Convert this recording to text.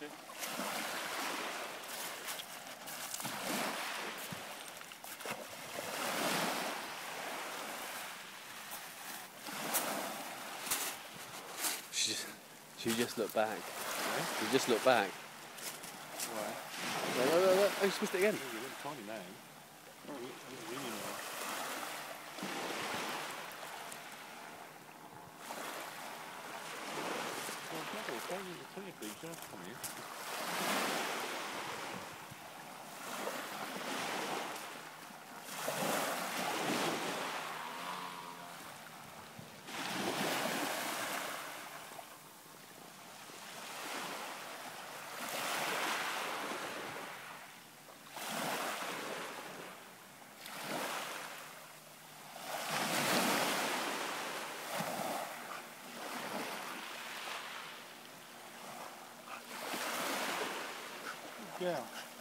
you. She just looked back. Yeah? She just looked back. Why? Oh, she missed it again. Oh, you're a little tiny now. Oh, you're really now. Well, it's not all tell you, please, don't come here. Yeah.